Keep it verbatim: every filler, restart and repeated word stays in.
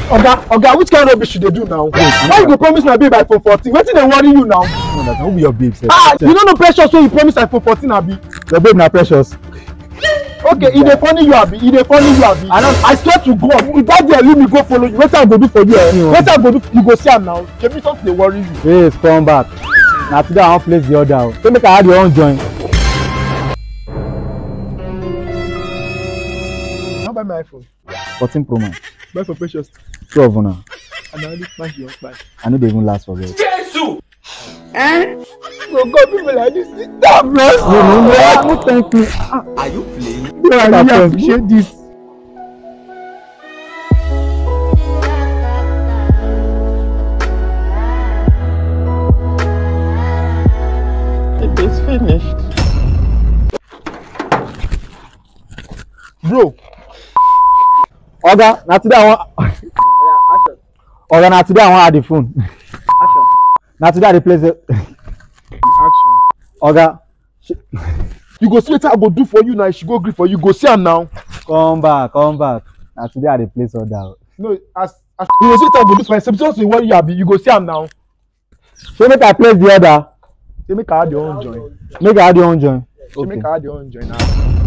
Oga, Oga, which kind of rubbish should they do now? Yes, why you go promise my babe iPhone fourteen? Wetin dey worry you now? No, that won't be your babe. Sir. Ah, you don't know Precious when you promise iPhone fourteen, abi? Your babe na Precious. Okay, e dey funny you, abi? E dey funny you, abi? I don't. I swear to God, if that girl leave me go follow you, wetin I go do for you? Eh? Wetin I go do? You go see am now. Shebi something dey worry you. Yes, come back. Na today I wan place the order. So make I add your own join. How buy my iPhone? fourteen Pro Max. Buy for Precious. Two of una. And I only smash your buy. I know they even last for it. Jesus! Eh? So God, people like this. Damn, man. No, no, no. No, thank you. Are you playing? Yeah, I really appreciate this. It is finished. Bro. Oga, na today I want. Oga, na today I want add the phone. Action. Na today I replace it. Action. Oga. You go see what I go do for you now. She go agree for you. Go see am now. Come back, come back. Na today I replace order. No, as as you go see what I go do for you. Sometimes you worry you abi. You go see am now. So make I place the order. Say make I add your own join. Make I add your own join. Say make I add your own join now.